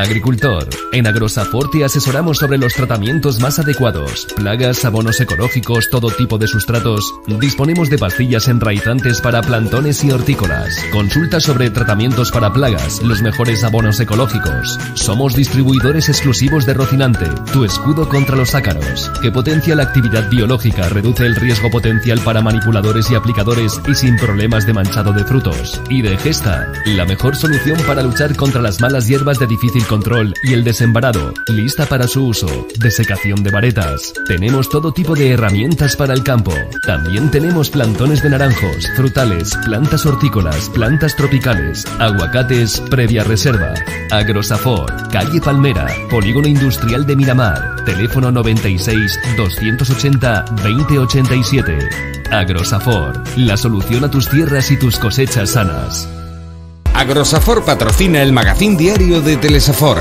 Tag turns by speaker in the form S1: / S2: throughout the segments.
S1: Agricultor. En Agrosafor te asesoramos sobre los tratamientos más adecuados, plagas, abonos ecológicos, todo tipo de sustratos. Disponemos de pastillas enraizantes para plantones y hortícolas. Consulta sobre tratamientos para plagas, los mejores abonos ecológicos. Somos distribuidores exclusivos de Rocinante, tu escudo contra los ácaros, que potencia la actividad biológica, reduce el riesgo potencial para manipuladores y aplicadores y sin problemas de manchado de frutos. Y de Gesta, la mejor solución para luchar contra las malas hierbas de difícil control y el desembarado, lista para su uso. Desecación de varetas. Tenemos todo tipo de herramientas para el campo. También tenemos plantones de naranjos, frutales, plantas hortícolas, plantas tropicales, aguacates previa reserva. Agrosafor, calle Palmera, Polígono Industrial de Miramar, teléfono 96 280 2087. Agrosafor, la solución a tus tierras y tus cosechas sanas.
S2: Agrosafor patrocina el magazín diario de Telesafor.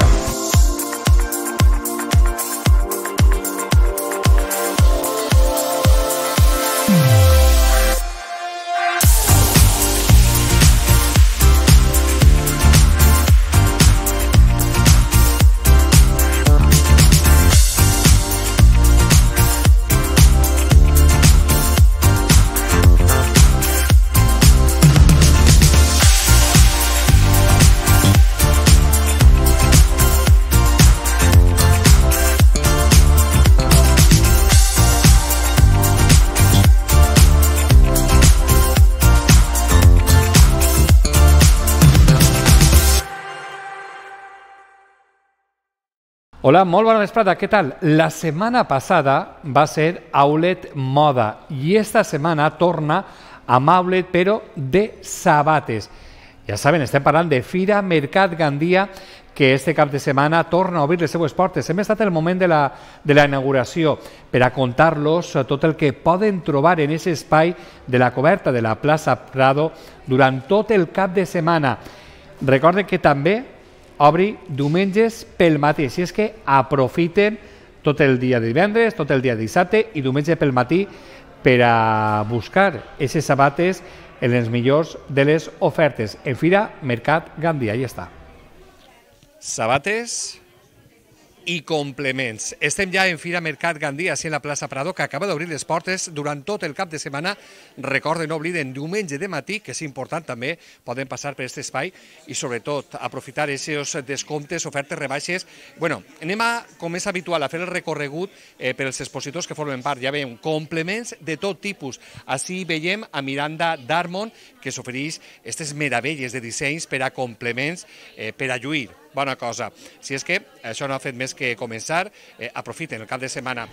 S3: Hola, molt bona vesprada, què tal? La setmana passada va ser Outlet Moda i esta setmana torna amb Outlet però de sabates. Ja saben, estem parlant de Fira Mercat Gandia, que este cap de setmana torna a obrir les seues portes. Hem estat en el moment de la inauguració per a contar-los tot el que poden trobar en aquest espai de la coberta de la plaça Prado durant tot el cap de setmana. Recorden que també obri diumenges pel matí, així és que aprofiten tot el dia de divendres, tot el dia de dissabte i diumenge pel matí per a buscar aquestes sabates en les millors de les ofertes. En Fira Mercat Gandia, ahí està. Sabates i complements. Estem ja en Fira Mercat Gandia, així en la plaça Prado, que acaba d'obrir les portes durant tot el cap de setmana. Recorden, no obliden, diumenge de matí, que és important també, poden passar per aquest espai i sobretot aprofitar aquests descomptes, ofertes, rebaixes. Bueno, anem a, com és habitual, a fer el recorregut per als expositors que formen part. Ja veiem complements de tot tipus. Així veiem a Miranda Darmon, que s'ofereix aquestes meravelles de dissenys per a complements, per a lluir. Bona cosa. Si és que això no ha fet més que començar, aprofiten el cap de setmana.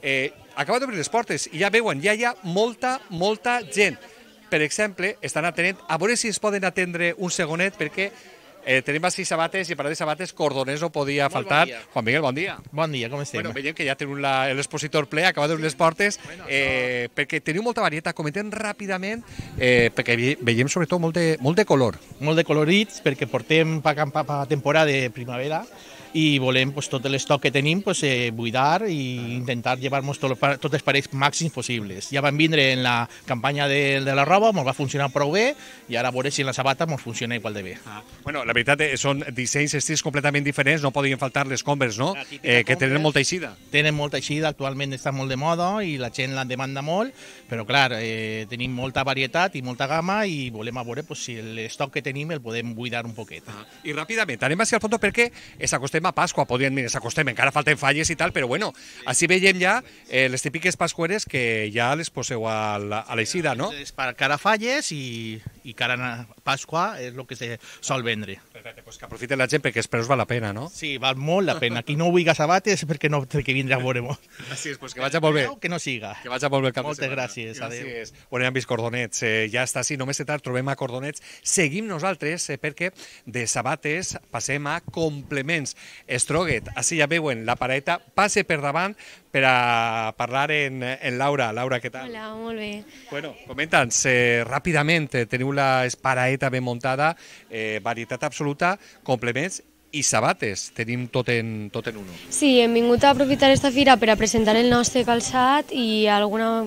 S3: Acaba d'obrir les portes i ja veuen, ja hi ha molta gent. Per exemple, estan atenent, a veure si es poden atendre un segonet, perquè tenim així sabates i per a les sabates cordoners no podia faltar. Juan Miguel, bon dia.
S4: Bon dia, com estem?
S3: Bueno, veiem que ja teniu l'expositor ple, acaba d'obrir les portes, perquè teniu molta varietat. Comentem ràpidament, perquè veiem sobretot molt de color.
S4: Molt de colorits, perquè portem per temporada de primavera i volem tot l'estoc que tenim buidar i intentar llevar-nos tots els parells màxims possibles. Ja vam vindre en la campanya de la roba, ens va funcionar prou bé i ara a veure si en la sabata ens funciona igual de bé.
S3: Bueno, la veritat són dissenys, estils completament diferents, no podien faltar les Converse, no? Que tenen molta eixida.
S4: Tenen molta eixida, actualment està molt de moda i la gent la demanda molt, però clar, tenim molta varietat i molta gamma i volem a veure si l'estoc que tenim el podem buidar un poquet.
S3: I ràpidament, anem hacia el fons perquè s'acostem a Pasqua, podríem dir, s'acostem, encara falten falles i tal, però bueno, així veiem ja les típiques pascueres que ja les poseu a l'eixida, no?
S4: Cara falles i cara a Pasqua és el que se sol vendre.
S3: Perfecte, doncs que aprofiten la gent perquè els preus val la pena, no?
S4: Sí, val molt la pena. Qui no vulgui sabates és perquè no té que vindre a veure-m'ho.
S3: Així és, doncs que vagi molt bé.
S4: Que no siga.
S3: Que vagi molt bé el cap de
S4: setmana.
S3: setmana.
S4: Moltes gràcies, adéu.
S3: Bueno, ja hem vist cordonets, ja està així, només de tard trobem a cordonets. Seguim nosaltres perquè de sabates passem a complements. Stroget, així ja veuen la pareta, passe per davant per a parlar en Laura. Laura, què tal?
S5: Hola, molt bé.
S3: Bueno, comenta'ns ràpidament, teniu la paraeta ben muntada, varietat absoluta, complements i sabates, tenim tot en uno.
S5: Sí, hem vingut a aprofitar esta fira per a presentar el nostre calçat i alguna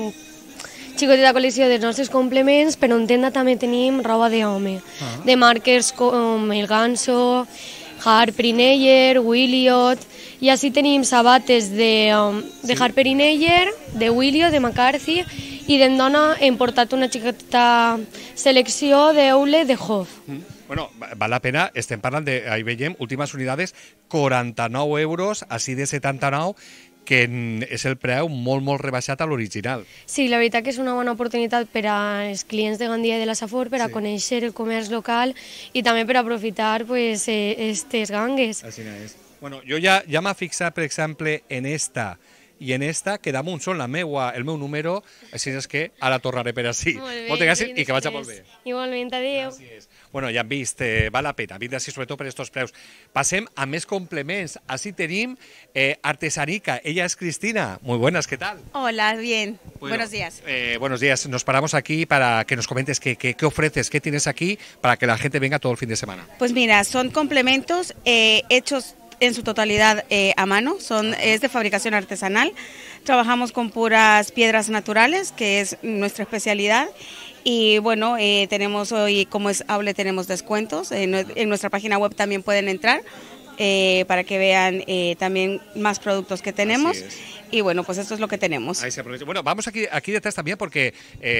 S5: xicoteta col·lecció dels nostres complements, però en tenda també tenim roba d'home, de marques com el Ganso, Harper Neyer, Williot, i així tenim sabates de Harper Neyer, de Williot, de McCarthy, i d'en dona hem portat una xiqueta selecció d'Eule de Hof.
S3: Bueno, val la pena, estem parlant de, ahí veiem, últimes unitats, 49 euros, així de 79, que és el preu molt rebaixat a l'original.
S5: Sí, la veritat que és una bona oportunitat per als clients de Gandia i de la Safor per a conèixer el comerç local i també per aprofitar aquestes gangues.
S3: Així és. Bueno, jo ja m'ha fixat, per exemple, en esta i en esta, que damunt són el meu número, així és que ara tornaré per així. Moltes gràcies i que vagi molt bé.
S5: Igualment, adéu.
S3: Gràcies. Bueno, ja hem vist, val la pena, vindre així sobretot per aquests preus. Passem a més complements. Així tenim Artesanica, ella es Cristina. Muy buenas, ¿qué tal?
S6: Hola, bien.
S3: Bueno,
S6: buenos días.
S3: Buenos días. Nos paramos aquí para que nos comentes qué ofreces, qué tienes aquí para que la gente venga todo el fin de semana.
S6: Pues mira, son complementos hechos en su totalidad a mano, es de fabricación artesanal. Trabajamos con puras piedras naturales, que es nuestra especialidad. Y bueno, tenemos hoy, como es Aule, tenemos descuentos. En nuestra página web también pueden entrar para que vean también más productos que tenemos. Y bueno, pues esto es lo que tenemos.
S3: Ahí se aprovecha. Bueno, vamos aquí detrás también porque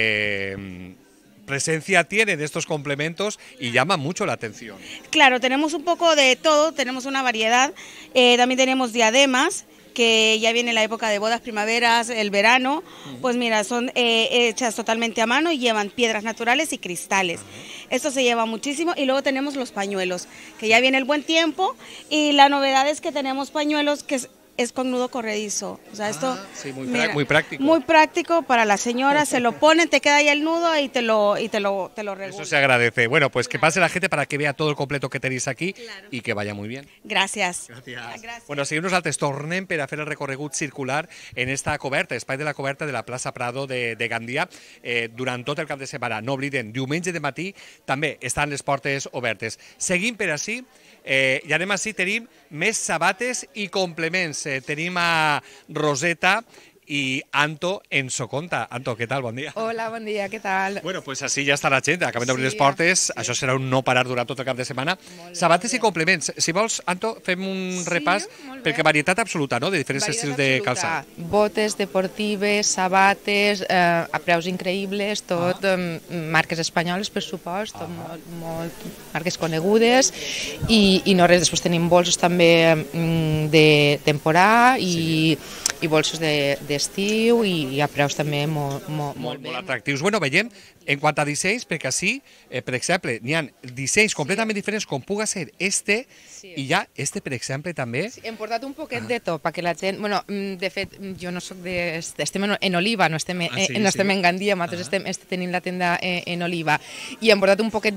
S3: presencia tiene de estos complementos y llama mucho la atención.
S6: Claro, tenemos un poco de todo, tenemos una variedad. También tenemos diademas, que ya viene la época de bodas, primaveras, el verano. Pues mira, son hechas totalmente a mano y llevan piedras naturales y cristales. Esto se lleva muchísimo. Y luego tenemos los pañuelos, que ya viene el buen tiempo. Y la novedad es que tenemos pañuelos que es con nudo corredizo. O sea, esto
S3: sí, muy práctico.
S6: Muy práctico para la señora, se lo ponen, te queda ahí el nudo y te lo regula.
S3: Eso se agradece. Bueno, pues que pase la gente para que vea todo el completo que tenéis aquí y que vaya muy bien.
S6: Gràcies.
S3: Gràcies. Bueno, seguim nosaltres, tornem per a fer el recorregut circular en esta coberta, espai de la coberta de la plaça Prado de Gandia, durant tot el cap de setmana. No obliden, diumenge de matí també estan les portes obertes. Seguim per així, i anem així, tenim més sabates i complements. Tenim a Roseta y Anto en Soconta. Anto, ¿qué tal? Bon dia.
S7: Hola, bon dia, què tal?
S3: Bueno, pues així ja està la gent, acabem d'obrir les portes, això serà un no parar durant tot el cap de setmana. Sabates i complements. Si vols, Anto, fem un repàs, perquè varietat absoluta, no?, de diferents estils de calçat.
S7: Botes deportives, sabates, a preus increïbles, tot marques espanyoles, per supost, molt marques conegudes, i no res, després tenim bolsos també de temporada i bolsos d'estiu i a preus també molt
S3: atractius. Bueno, veiem, en quant a dissenys, perquè així, per exemple, n'hi ha dissenys completament diferents, com puga ser este, i ja este, per exemple, també.
S7: Hem portat un poquet de tot, perquè la gent... Bueno, de fet, jo no soc de... Estem en Oliva, no estem en Gandia, nosaltres tenim la tenda en Oliva, i hem portat un poquet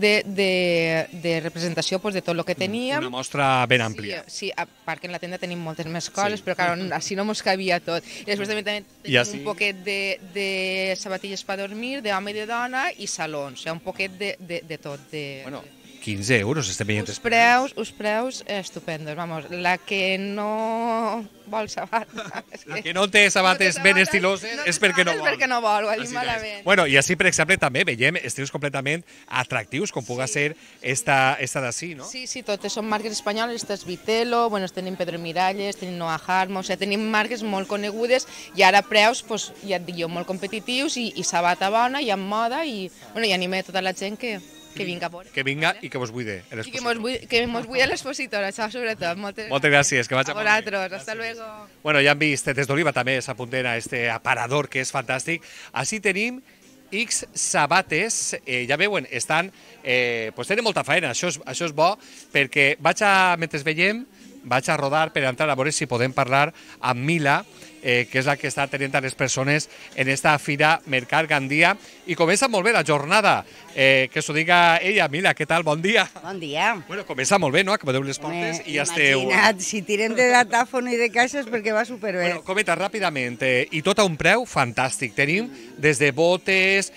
S7: de representació de tot el que teníem.
S3: Una mostra ben àmplia.
S7: Sí, a part que en la tenda tenim moltes més coses, però clar, així no mos cabia tot. I després també tenim un poquet de sabatilles per dormir, d'home i de dona, i salons, o sigui, un poquet de tot.
S3: Bueno, 15 euros estem veient.
S7: Uns preus estupendos, vamos, la que no vol sabates...
S3: La que no té sabates ben estiloses és perquè no vol.
S7: És perquè no vol, ho ha dit malament.
S3: Bueno, i així, per exemple, també veiem estils completament atractius, com puga ser esta d'ací, no?
S7: Sí, totes són marques espanyoles, esta és Vitelo, tenim Pedro Miralles, tenim Noah Harmon, o sigui, tenim marques molt conegudes i ara preus, ja et dic jo, molt competitius i sabata bona i amb moda i anime tota la gent que vinga a veure.
S3: Que vinga i que vos buide l'expositor.
S7: Que mos buide l'expositor, això sobretot.
S3: Moltes gràcies, que vaig
S7: a vosaltres, hasta luego.
S3: Bueno, ja hem vist, des d'Oliva també s'apunten a este aparador que és fantàstic. Així tenim X sabates, ja veuen, estan, tenen molta feina, això és bo, perquè mentre veiem, vaig a rodar per entrar a veure si podem parlar amb Mila, que és la que està tenint a les persones en esta fira Mercat Gandia, i comença molt bé la jornada, que s'ho diga ella. Mila, què tal? Bon dia.
S8: Bon dia.
S3: Bueno, comença molt bé, no?, que podeu les portes i ja esteu...
S8: Imagina't, si tirem de datàfon i de caixes perquè va superbé.
S3: Bueno, comenta ràpidament, i tot a un preu fantàstic. Tenim des de botes,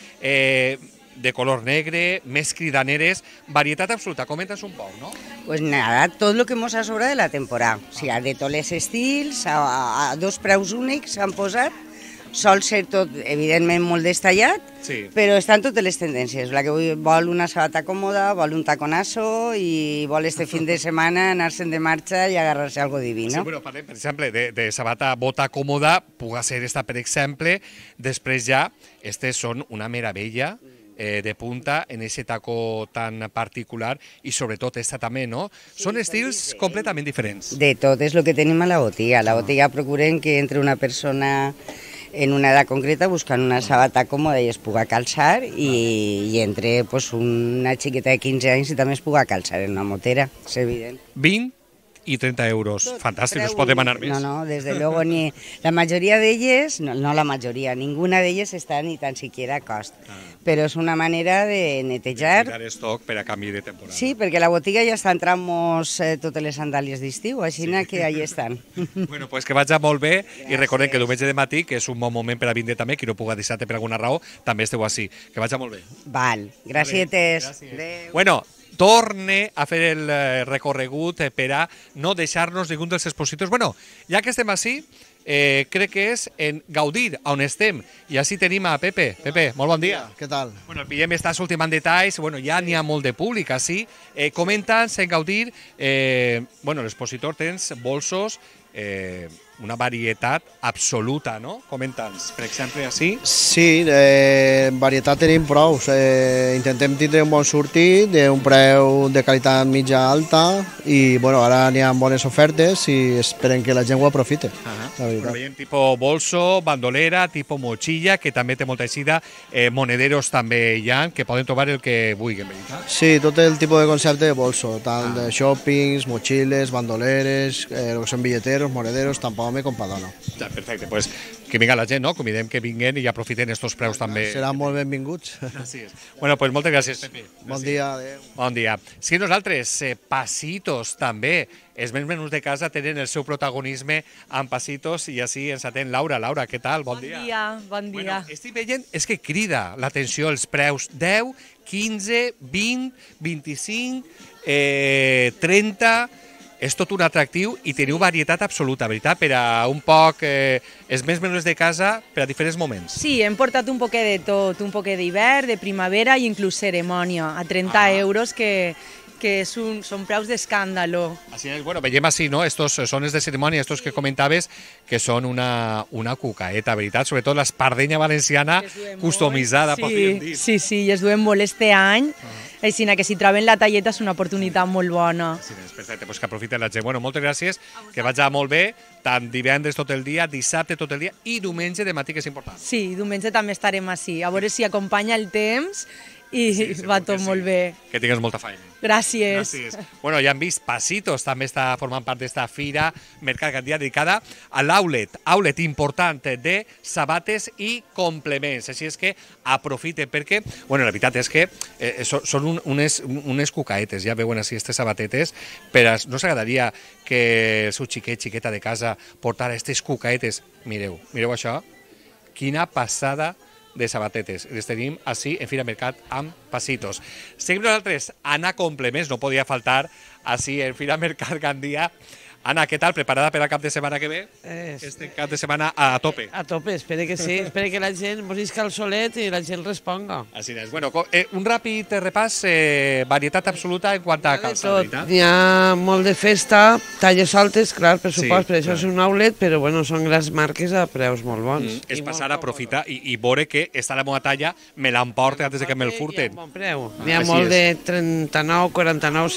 S3: de color negre, més cridaneres, varietat absoluta. Comentes un poc, no?
S8: Pues nada, tot lo que mos ha sobrat de la temporada. O sigui, de tots els estils, a dos preus únics s'han posat, Sol ser tot, evidentment, molt destallat, però estan totes les tendències. La que vol una sabata còmoda, vol un taconazo i vol este fin de setmana anar-se'n de marxa i agarrar-se algo diví, no?
S3: Sí, bueno, parlem, per exemple, de sabata bota còmoda, puga ser esta, per exemple, després ja, estes són una meravella, de punta en ese taco tan particular i sobretot esta també, no? Són estils completament diferents.
S8: De tot és el que tenim a la botiga. A la botiga procurem que entre una persona en una edat concreta buscant una sabata còmoda i es puga calçar i entre pues, una xiqueta de 15 anys i també es puga calçar en una motera, és evident.
S3: 20 i 30 euros. Fantàstic, no es pot demanar més.
S8: No, no, desde luego ni la majoria d'elles, no la majoria, ninguna d'elles està ni tan siquiera a cost. Però és una manera de netejar.
S3: De mirar estoc per a canvi de temporada.
S8: Sí, perquè la botiga ja està entrant-nos totes les sandàlies d'estiu, així que allà estan.
S3: Bueno, pues que vagi molt bé i recordem que diumenge de matí, que és un bon moment per a vindre també, qui no puga dissabte per alguna raó, també esteu així. Que vagi molt bé.
S8: Val, gràcies.
S3: Bueno, torne a fer el recorregut per a no deixar-nos ningun dels expositors. Bueno, ja que estem així, crec que és en Gaudir, on estem. I així tenim a Pepe. Pepe, molt bon dia.
S9: Què tal?
S3: Bueno, el Pillem està ultimant detalls, bueno, ja n'hi ha molt de públic, així. Comenta'ns en Gaudir, bueno, l'expositor tens bolsos, una varietat absoluta, no? Comenta'ns, per exemple, així.
S9: Sí, varietat tenim prou. Intentem tindre un bon sortit, d'un preu de qualitat mitja alta i bueno, ara n'hi ha bones ofertes i esperem que la gent ho aprofite.
S3: Bueno, veiem tipus bolso, bandolera, tipus motxilla, que també té molta eixida, monederos també hi ha, que poden trobar el que vulguin, veritat?
S9: Sí, tot el tipus de concepte de bolso, tant de shoppings, motxilles, bandoleres, el que són billeteros, monederos, tant per home com per dona.
S3: Ja, perfecte, pues que vinga la gent, no? Convidem que vinguen i aprofiten estos preus també.
S9: Seran molt benvinguts.
S3: Així és. Bueno, pues moltes gràcies, Pepe.
S9: Bon dia, adéu.
S3: Bon dia. Si nosaltres, Pasitos també, els menús de casa tenen el seu protagonisme amb Pasitos i així ens atén Laura. Laura, què tal? Bon dia.
S10: Bon dia.
S3: Bueno, estic veient, és que crida l'atenció els preus 10, 15, 20, 25, 30... És tot un atractiu i teniu varietat absoluta, veritat? Per a un poc els menús de casa per a diferents moments.
S10: Sí, hem portat un poquet de tot, un poquet d'hivern, de primavera i inclús cerimònia, a 30 euros, que són preus d'escàndalo.
S3: Així és, bueno, veiem així, no? Estos són els de cerimònia, estos que comentaves, que són una cucaeta, veritat? Sobretot l'espardenya valenciana customitzada, podríem dir.
S10: Sí, i es duen molt este any, així que si troben la talleta és una oportunitat molt bona.
S3: Sí, perfecte, doncs que aprofiten la gent. Bueno, moltes gràcies, que vagi molt bé, tant divendres tot el dia, dissabte tot el dia i diumenge de matí, que és important.
S10: Sí, diumenge també estarem així, a veure si acompanya el temps i va tot molt bé.
S3: Que tingues molta feina.
S10: Gràcies.
S3: Bueno, ja hem vist Pasitos, també està formant part d'esta fira Mercat Gandia dedicada a l'outlet important de sabates i complements. Així és que aprofite perquè, bueno, la veritat és que són unes cucaetes, ja veuen així aquestes sabatetes, però no s'agradaria que el seu xiqueta de casa portara aquestes cucaetes. Mireu això, quina passada de sabatetes. Les tenim així en Fira Mercat amb Pasitos. Seguim nosaltres, Anna Complements, no podia faltar així en Fira Mercat Gandia. Anna, què tal? Preparada per al cap de setmana que ve? Este cap de setmana a tope.
S11: A tope, espero que sí. Espero que la gent mos isca el solet i la gent responga.
S3: Així és. Bueno, un ràpid repàs, varietat absoluta en quant a calçat, veritat?
S11: Hi ha molt de festa, talles altes, clar, per supost, per això és un outlet, però bueno, són grans marques a preus molt bons.
S3: És passar a aprofitar i veure que està la meva talla, me l'emporte antes de que me'l furten.
S11: Hi ha bon preu. Hi ha molt de 39, 49,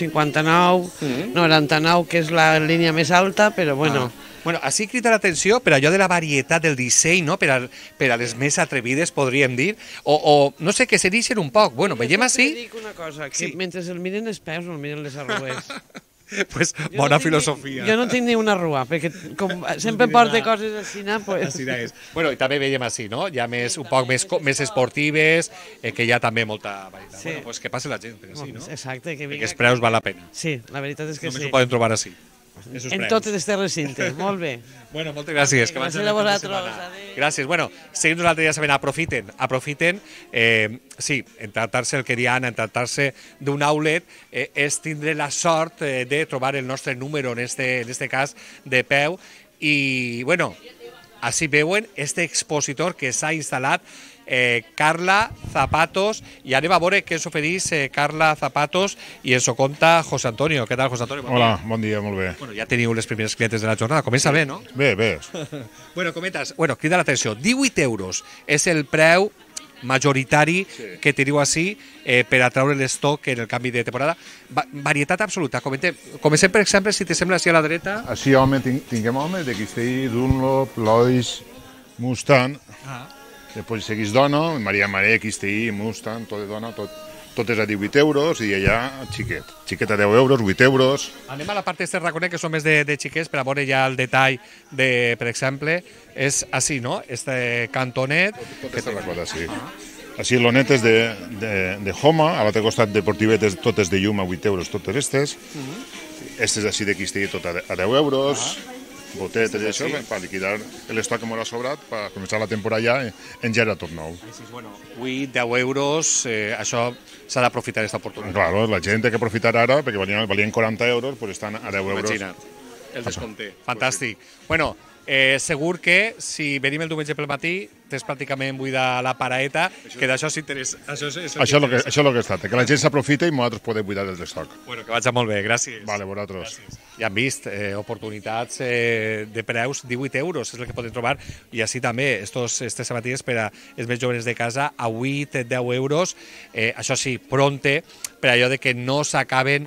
S11: 59, 99, que és la línia més alta, però bueno...
S3: Bueno, així crida l'atenció per allò de la varietat del disseny, no? Per a les més atrevides, podríem dir, o no sé, que se deixen un poc. Bueno, veiem així...
S11: Jo dic una cosa, que mentre el miren els peus, no el miren les arrugues.
S3: Pues bona filosofia.
S11: Jo no tinc ni una arruga, perquè com sempre porto coses així, pues...
S3: Així és. Bueno, i també veiem així, no? Ja un poc més esportives, que hi ha també molta varietat. Bueno, pues que passi la gent, per així, no?
S11: Exacte. Que
S3: els preus val la pena.
S11: Sí, la veritat és que sí.
S3: Només ho poden trobar així.
S11: En tot este recinte, molt bé.
S3: Bueno, moltes gràcies.
S11: Gràcies a vosaltres.
S3: Gràcies. Bueno, seguim nosaltres, ja sabem, aprofiten. Sí, en tractar-se el que dian, en tractar-se d'un outlet, és tindre la sort de trobar el nostre número, en este cas, de peu. I, bueno, així veuen este expositor que s'ha instal·lat Carla Zapatos, i anem a veure què ens ofereix Carla Zapatos i ens ho conta José Antonio. Què tal, José Antonio?
S12: Hola, bon dia, molt bé.
S3: Bueno, ja teniu les primeres clientes de la jornada, comença bé, no?
S12: Bé, bé.
S3: Bueno, comentes, crida l'atenció, 18 euros és el preu majoritari que teniu així per atraure l'estoc en el canvi de temporada. Varietat absoluta. Comencem, per exemple, si te sembla, així a la dreta.
S12: Així, home, tinguem home de Cistell, Dunlop, Lois, Mustang. Després seguís dona, Maria Maré, Cistell, Mustang, tot de dona, tot és a 18 euros i allà xiquet. Xiquet a 10 euros, 8 euros.
S3: Anem a la part d'aquest raconet, que són més de xiquets, per a veure ja el detall de, per exemple, és així, no? Este cantonet.
S12: Tot és raconet, sí. Així, lonetes de Homa, a l'altre costat deportivetes, totes de llum a 8 euros, totes estes. Estes així de Cistell, tot a 10 euros. Botetes i això, per liquidar l'estoc que m'haurà sobrat, per començar la temporada ja engerar tot nou.
S3: 8, 10 euros, això s'ha d'aprofitar aquesta oportunitat.
S12: Claro, la gent té que aprofitar ara, perquè valien 40 euros, pues estan a 10 euros.
S3: Imagina't, el descompte. Fantàstic. Bueno, segur que si venim el diumenge pel matí tens pràcticament buida la paraeta, que d'això s'interessa.
S12: Això és el que es tracta, que la gent s'aprofita i nosaltres podem buidar del estoc.
S3: Bueno, que vagi molt bé, gràcies.
S12: Vale, vosaltres.
S3: Ja hem vist oportunitats de preus 18 euros, és el que podem trobar, i així també, aquestes sabatilles per a els més joves de casa a 8, 10 euros, això sí, pronte, per allò de que no s'acaben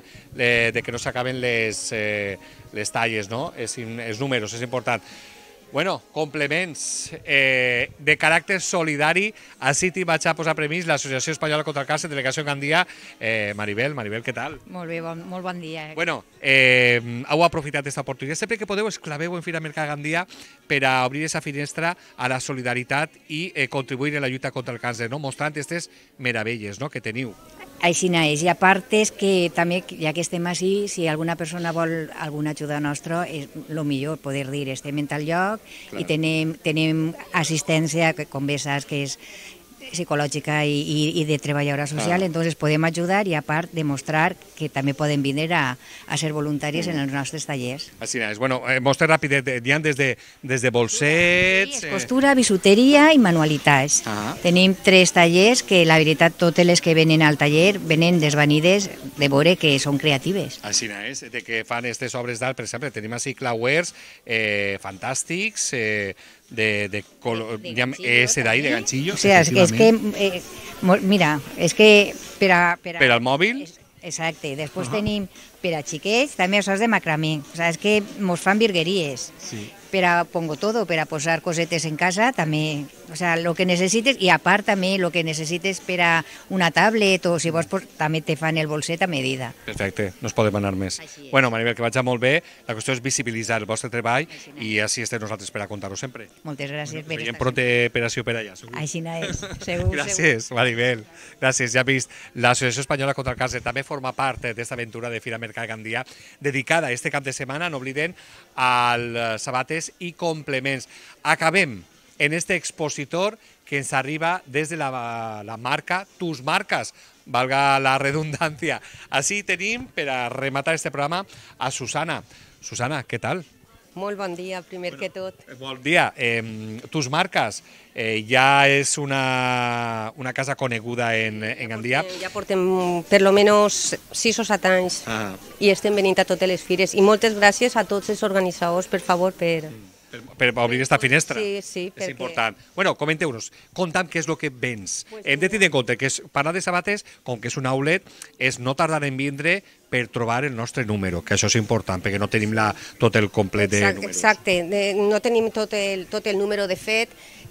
S3: les talles, no? Els números, és important. Bueno, complements de caràcter solidari. Així t'hi vaig a posar premís l'Associació Espanyola contra el Càncer, delegació en Gandia. Maribel, què tal?
S13: Molt bé, molt bon dia.
S3: Bueno, heu aprofitat aquesta oportunitat. Sempre que podeu, esclaveu en Fira Mercat Gandia per a obrir aquesta finestra a la solidaritat i contribuir en la lluita contra el càncer, no? Mostrant aquestes meravelles, no?, que teniu.
S13: Així és, i a part és que també, ja que estem així, si alguna persona vol alguna ajuda nostra, és el millor poder dir, estem en tal lloc i tenim assistència, com bé saps, que és psicològica i de treballadora social, entonces podem ajudar i a part demostrar que també podem vindre a ser voluntaris en els nostres tallers.
S3: Així és. Bueno, mostra ràpid, hi ha des de bolsets...
S13: Sí, costura, bisuteria i manualitats. Tenim 3 tallers que la veritat totes les que venen al taller venen desvanides de veure que són creatives.
S3: Així és, de que fan aquestes obres d'art, per exemple, tenim així clauers fantàstics, de ganchillo.
S13: O sigui, és que, mira, és que per
S3: al mòbil?
S13: Exacte, després tenim per a xiquets, també això és de macramé, o sigui, és que mos fan virgueries. Per a pongo todo, per a posar cosetes en casa, també, o sigui, el que necessites, i a part també el que necessites per a una tablet, o si vols, també te fan el bolset a medida.
S3: Perfecte, no es podem anar més. Bueno, Maribel, que vagi molt bé, la qüestió és visibilitzar el vostre treball i així estem nosaltres per a contar-ho sempre.
S13: Moltes gràcies.
S3: Veiem pronta operació per allà, segur.
S13: Així és, segur.
S3: Gràcies, Maribel. Gràcies, ja has vist, l'Associació Espanyola contra el Càncer també forma part d'aquesta aventura de Fira Mercat Gandia, dedicada este cap de setmana, no obliden, als sabates i complements. Acabem en este expositor que ens arriba des de la marca Tus Marcas, valga la redundància. Així tenim, per a rematar este programa, a Susana. Susana, què tal?
S14: Molt bon dia, primer que tot.
S3: Bon dia. Tus Marcas ja és una casa coneguda en Gandia.
S14: Ja portem per lo menos 6 o 7 anys i estem venint a totes les fires. I moltes gràcies a tots els organitzadors, per favor, per
S3: obrir aquesta finestra.
S14: Sí,
S3: és important. Bueno, comenteu-nos, conta'm què és el que vens. Hem de tenir en compte que parlar de sabates, com que és un outlet, és no tardar en vindre per trobar el nostre número, que això és important, perquè no tenim tot el complet de números.
S14: Exacte, no tenim tot el número. De fet,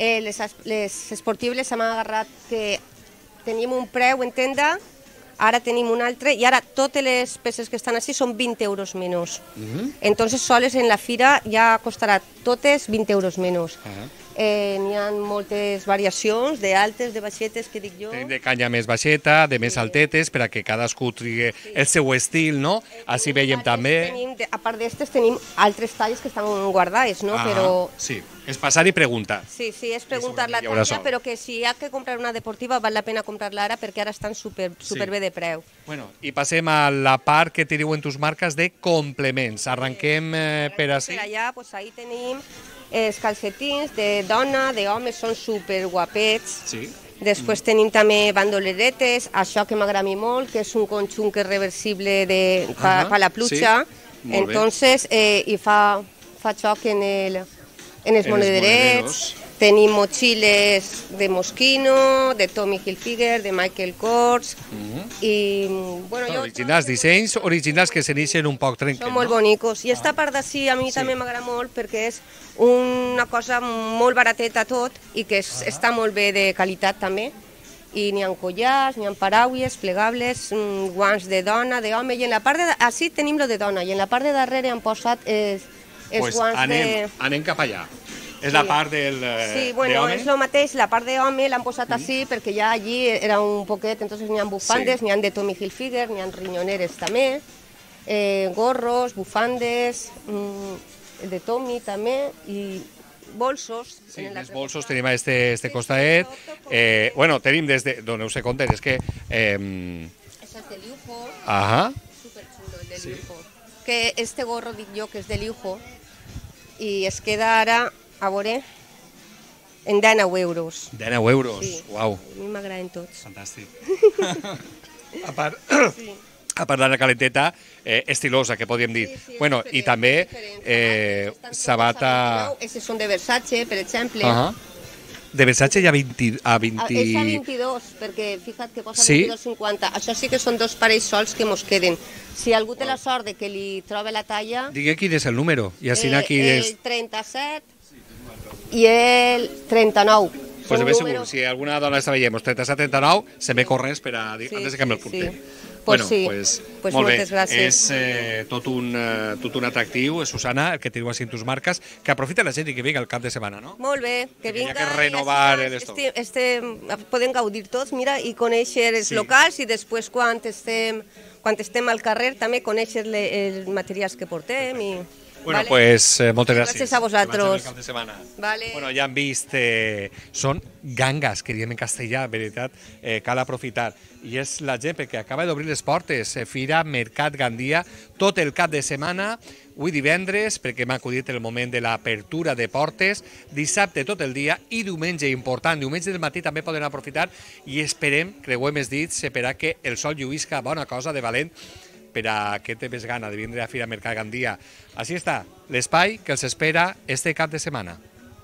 S14: les esportibles s'han agarrat que tenim un preu en tenda, ara tenim un altre, i ara totes les peces que estan així són 20 euros menys. Entonces, soles en la fira ja costarà totes 20 euros menys. N'hi ha moltes variacions, d'altes, de baixetes, que dic jo.
S3: Tenim de canya més baixeta, de més altetes, per a que cadascú trigui el seu estil, no? Així veiem també...
S14: A part d'estes tenim altres talles que estan guardades, no?
S3: Sí, és passar i preguntar.
S14: Sí, és preguntar la talla, però que si hi ha que comprar una deportiva val la pena comprar-la ara perquè ara estan superbé de preu.
S3: Bueno, i passem a la part que teniu en Tus Marcas de complements. Arrenquem per així.
S14: Per allà, ahí tenim Els calcetins de dona, d'home, són super guapets.
S3: Sí.
S14: Després tenim també bandoleretes, això que m'agrada a mi molt, que és un conjunt que és reversible per la pluja.
S3: Sí. Molt bé.
S14: Entonces, i fa xoc en els monederets. Tenim motxilles de Moschino, de Tommy Hilfiger, de Michael Kors, i bueno,
S3: originals, dissenys originals que s'inixen un poc trenquen,
S14: són molt bonicos. I esta part d'ací a mi també m'agrada molt perquè és una cosa molt barateta tot i que està molt bé de qualitat també. I n'hi ha collars, n'hi ha paraules, plegables, guants de dona, d'home, i en la part de... Així tenim lo de dona, i en la part de darrere han posat els guants de...
S3: Anem cap allà. És la part del
S14: sí, bueno, és el mateix, la part d'home l'han posat així perquè ja allí era un poquet, entonces n'hi ha bufandes, n'hi ha de Tommy Hilfiger, n'hi ha riñoneres també, gorros, bufandes, de Tommy també, i bolsos.
S3: Sí, més bolsos tenim a este costadet. Bueno, tenim des de... Doneu-se compte, és que...
S14: Això és de lujo.
S3: Ajá.
S14: Superchulo, el de lujo. Que este gorro dic jo que és de lujo i es queda ara... A veure, en 19 euros.
S3: 19 euros,
S14: sí.
S3: Uau.
S14: A mi m'agraden tots.
S3: Fantàstic. A part de la calenteta, estilosa, que podríem dir.
S14: Sí,
S3: bueno, i també sabata...
S14: Aquestes són de Versace, per exemple.
S3: De Versace hi ha 20...
S14: És a 22, perquè fixa't que posa 22,50. Això sí que són dos parells sols que mos queden. Si algú té la sort de que li troba la talla...
S3: Digue quin és el número. I així aquí
S14: el 37 i el 39.
S3: Pues de ben segur, si alguna dona està veient 37-39, se me corres per a dir, antes de que me'l portem.
S14: Bueno,
S3: pues molt bé, és tot un atractiu, Susana, el que teniu així en tus marques, que aprofita la gent i que vinga el cap de setmana, no?
S14: Molt bé, que vinga.
S3: Hi ha que renovar l'estoc.
S14: Podem gaudir tots, mira, i conèixer els locals i després quan estem al carrer també conèixer els materials que portem i...
S3: Bueno, pues moltes gràcies.
S14: Gràcies a vosaltres.
S3: Vale. Bueno, ja han vist, són gangas, que diem en castellà, en veritat, cal aprofitar. I és la gent que acaba d'obrir les portes, Fira Mercat Gandia, tot el cap de setmana, avui divendres, perquè m'ha acudit el moment de l'apertura de portes, dissabte tot el dia i diumenge important, diumenge del matí també poden aprofitar i esperem, creuem els dits, per a que el sol lluïsca bona cosa de valent per a que té més gana de vindre a Fira Mercat Gandia. Així està, l'espai que els espera este cap de semana.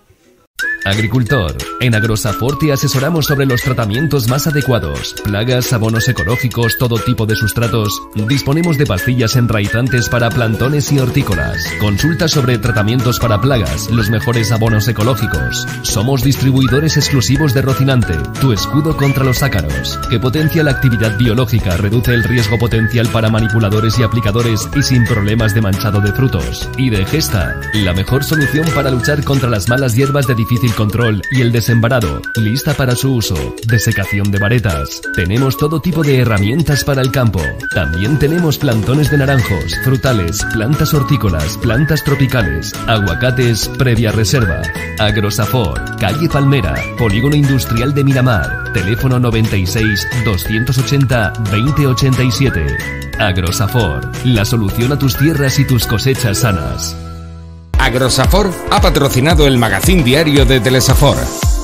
S1: Agricultor. En Agrosafor te asesoramos sobre los tratamientos más adecuados. Plagas, abonos ecológicos, todo tipo de sustratos. Disponemos de pastillas enraizantes para plantones y hortícolas. Consulta sobre tratamientos para plagas, los mejores abonos ecológicos. Somos distribuidores exclusivos de Rocinante, tu escudo contra los ácaros, que potencia la actividad biológica, reduce el riesgo potencial para manipuladores y aplicadores y sin problemas de manchado de frutos. Y de Gesta, la mejor solución para luchar contra las malas hierbas de difícil control y el desembarado, lista para su uso, desecación de varetas. Tenemos todo tipo de herramientas para el campo. También tenemos plantones de naranjos, frutales, plantas hortícolas, plantas tropicales, aguacates previa reserva. Agrosafor, calle Palmera, Polígono Industrial de Miramar, teléfono 96 280 2087. Agrosafor, la solución a tus tierras y tus cosechas sanas.
S2: Agrosafor ha patrocinado el magazín diario de Telesafor.